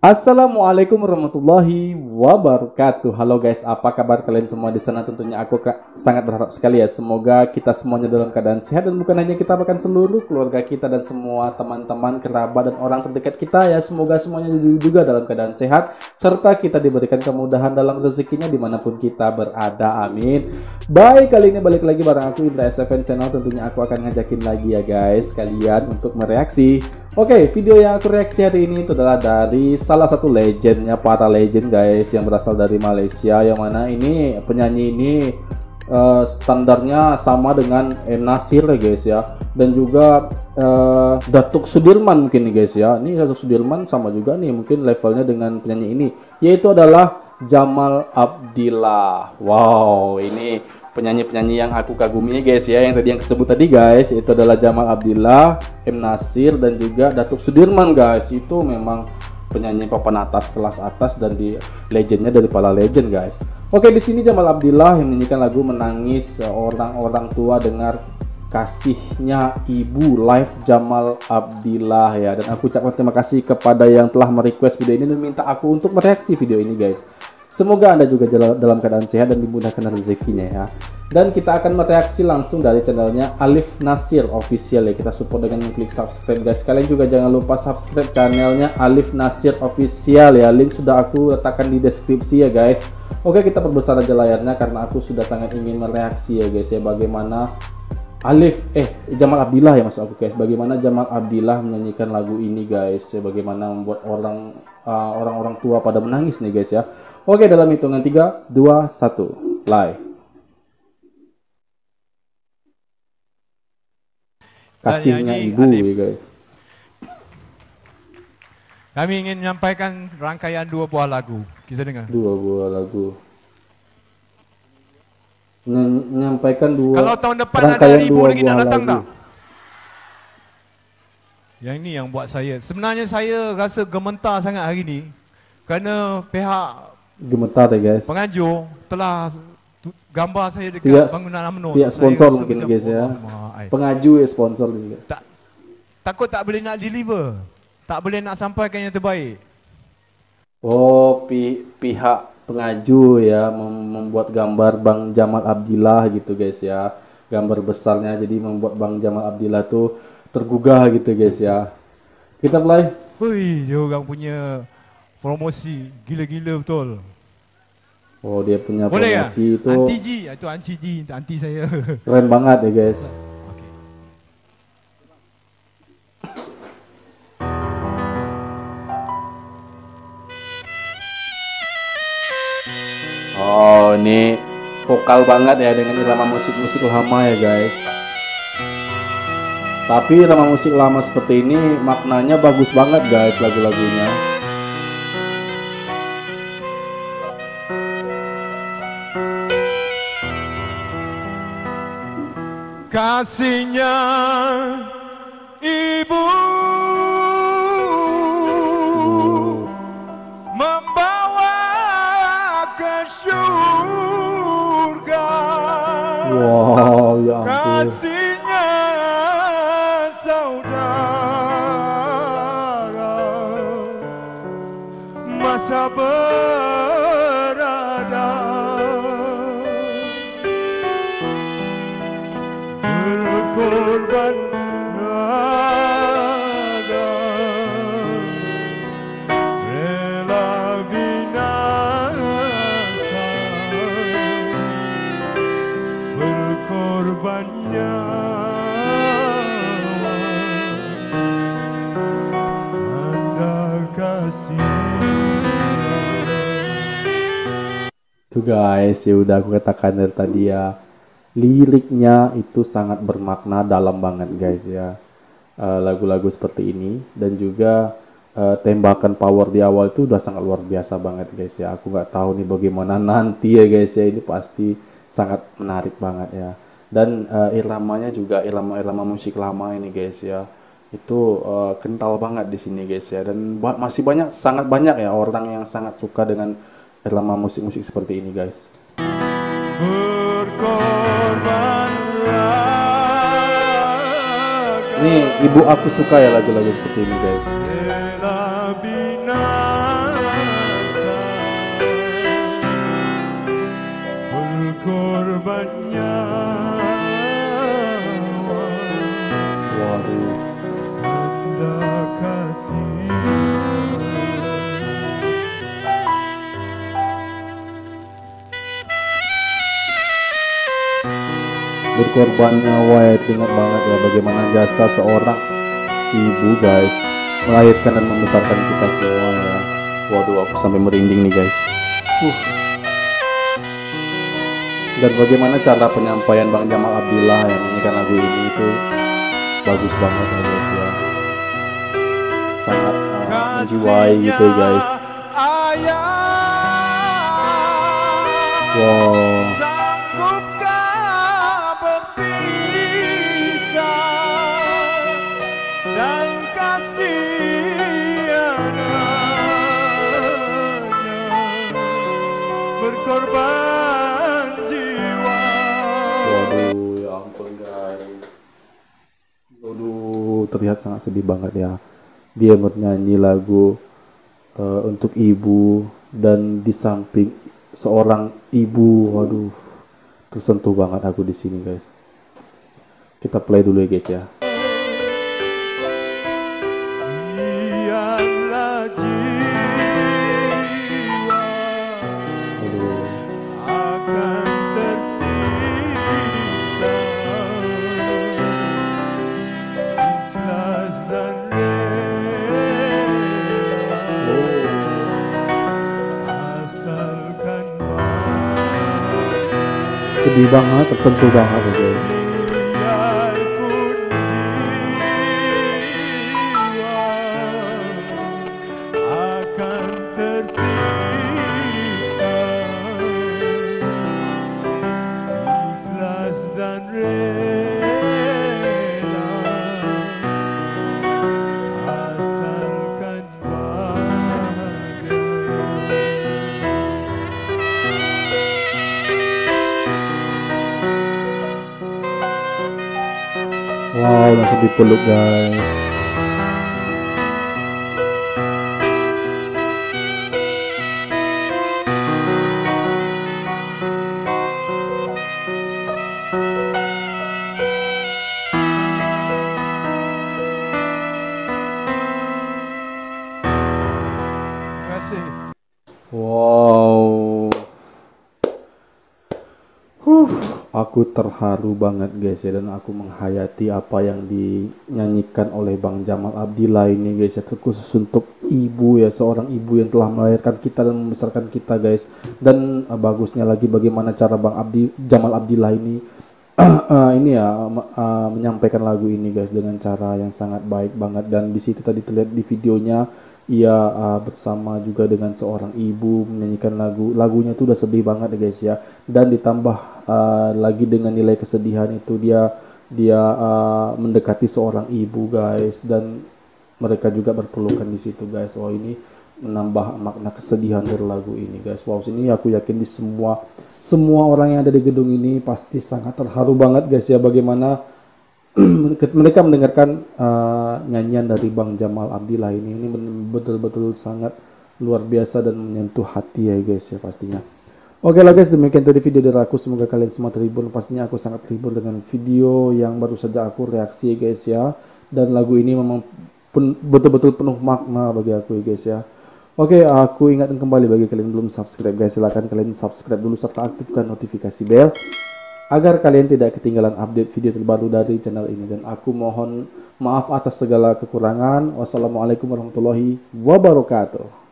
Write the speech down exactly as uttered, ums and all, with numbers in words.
Assalamualaikum warahmatullahi wabarakatuh. Halo guys, apa kabar kalian semua di sana? Tentunya aku sangat berharap sekali ya, semoga kita semuanya dalam keadaan sehat, dan bukan hanya kita, bahkan seluruh keluarga kita dan semua teman-teman, kerabat dan orang terdekat kita ya, semoga semuanya juga dalam keadaan sehat, serta kita diberikan kemudahan dalam rezekinya dimanapun kita berada, amin. Baik, kali ini balik lagi bareng aku Indra S F N Channel. Tentunya aku akan ngajakin lagi ya guys kalian untuk mereaksi. Oke, video yang aku reaksi hari ini itu adalah dari salah satu legendnya, para legend guys, yang berasal dari Malaysia, yang mana ini penyanyi ini uh, standarnya sama dengan M. Nasir ya guys ya, dan juga uh, Datuk Sudirman mungkin nih guys ya. Ini Datuk Sudirman sama juga nih mungkin levelnya dengan penyanyi ini, yaitu adalah Jamal Abdillah. Wow, ini penyanyi-penyanyi yang aku kagumi guys ya, yang tadi yang disebut tadi guys, itu adalah Jamal Abdillah, M. Nasir, dan juga Datuk Sudirman guys. Itu memang penyanyi papan atas, kelas atas, dan di legendnya dari para legend guys. Oke, di sini Jamal Abdillah yang menyanyikan lagu Menangis Orang-orang Tua Dengar Kasihnya Ibu, live Jamal Abdillah ya. Dan aku ucapkan terima kasih kepada yang telah merequest video ini dan minta aku untuk mereaksi video ini guys. Semoga Anda juga dalam keadaan sehat dan dimudahkan rezekinya ya. Dan kita akan mereaksi langsung dari channelnya Alif Nasir Official ya. Kita support dengan klik subscribe guys. Kalian juga jangan lupa subscribe channelnya Alif Nasir Official ya. Link sudah aku letakkan di deskripsi ya guys. Oke, kita perbesar aja layarnya karena aku sudah sangat ingin mereaksi ya guys ya, bagaimana Alif eh Jamal Abdillah ya maksud aku guys, bagaimana Jamal Abdillah menyanyikan lagu ini guys ya, bagaimana membuat orang uh, orang-orang tua pada menangis nih guys ya. Oke, dalam hitungan tiga, dua, satu, play. Kasihnya Ibu Alif ya guys. Kami ingin menyampaikan rangkaian dua buah lagu. Kita dengar. Dua buah lagu. Menyampaikan dua. Kalau tahun depan ada ribu lagi nak datang tak? Yang ini yang buat saya. Sebenarnya saya rasa gemetar sangat hari ini kerana pihak gemetar ya guys, pengajuk telah gambar saya dekat pihak, bangunan UMNO. Pihak sponsor mungkin guys ya. Pengaju ya sponsor juga. Tak, takut tak boleh nak deliver. Tak boleh nak sampaikan yang terbaik. Oh, pi, pihak pengaju ya membuat gambar Bang Jamal Abdillah gitu guys ya, gambar besarnya, jadi membuat Bang Jamal Abdillah tuh tergugah gitu guys ya. Kita play. Wih, dia orang punya promosi gila-gila betul. Oh, dia punya boleh promosi ya? Itu anti G, itu anti G, anti saya. Keren banget ya guys. Oh, ini vokal banget ya dengan irama musik-musik lama ya guys. Tapi irama musik lama seperti ini maknanya bagus banget guys lagu-lagunya. Kasihnya Ibu wow, ya ampun. Kasihnya saudara masa berada berkorban raga, rela binasa berkorban nyawa, Anda kasih. Tuh guys, ya udah aku katakan dari tadi ya, liriknya itu sangat bermakna dalam banget guys ya. Lagu-lagu uh, seperti ini dan juga uh, tembakan power di awal itu udah sangat luar biasa banget guys ya. Aku nggak tahu nih bagaimana nanti ya guys ya, ini pasti sangat menarik banget ya. Dan uh, iramanya juga irama-irama musik lama ini guys ya, itu uh, kental banget di sini guys ya. Dan ba masih banyak, sangat banyak ya orang yang sangat suka dengan irama musik-musik seperti ini guys. Ini ibu aku suka ya lagu-lagu seperti ini guys. berkorban nyawa ya, teringat banget ya bagaimana jasa seorang ibu guys, melahirkan dan membesarkan kita semua ya. Waduh, aku sampai merinding nih guys. uh. Dan bagaimana cara penyampaian Bang Jamal Abdillah yang menyanyikan lagu ini itu bagus banget ya guys ya, sangat uh, menjiwai gitu ya guys. Wow. Sanggupkah berpisah dan kasihannya berkorban jiwa. Waduh, ya ampun guys. Waduh, terlihat sangat sedih banget ya. Dia bernyanyi lagu uh, untuk ibu, dan di samping seorang ibu. Waduh, tersentuh banget aku di sini guys. Kita play dulu ya guys ya. Biarlah jiwa Aduh. akan tersisa ikhlas dan rela, asalkan Sedih banget, tersentuh banget ya guys. biarpun jiwa akan tersisa ikhlas dan rela, asalkan bahagia. Wow, langsung dipeluk guys. Terima kasih. Wow. Huh, aku terharu banget guys ya, dan aku menghayati apa yang dinyanyikan oleh Bang Jamal Abdillah ini guys ya, terkhusus untuk ibu ya, seorang ibu yang telah melahirkan kita dan membesarkan kita guys. Dan uh, bagusnya lagi bagaimana cara Bang Abdi Jamal Abdillah ini uh, ini ya uh, menyampaikan lagu ini guys dengan cara yang sangat baik banget. Dan di situ tadi terlihat di videonya ia uh, bersama juga dengan seorang ibu menyanyikan lagu. Lagunya itu udah sedih banget ya guys ya, dan ditambah uh, lagi dengan nilai kesedihan itu dia dia uh, mendekati seorang ibu guys, dan mereka juga berpelukan di situ guys. Wow, ini menambah makna kesedihan dari lagu ini guys. Wow, ini aku yakin di semua semua orang yang ada di gedung ini pasti sangat terharu banget guys ya, bagaimana mereka mendengarkan uh, nyanyian dari Bang Jamal Abdillah ini. Ini betul-betul sangat luar biasa dan menyentuh hati ya guys ya pastinya. Oke lah guys, demikian tadi video dari aku. Semoga kalian semua terhibur. Pastinya aku sangat terhibur dengan video yang baru saja aku reaksi ya guys ya. Dan lagu ini memang betul-betul penuh makna bagi aku ya guys ya. Oke, aku ingatkan kembali bagi kalian belum subscribe guys, silahkan kalian subscribe dulu serta aktifkan notifikasi bell agar kalian tidak ketinggalan update video terbaru dari channel ini. Dan aku mohon maaf atas segala kekurangan. Wassalamualaikum warahmatullahi wabarakatuh.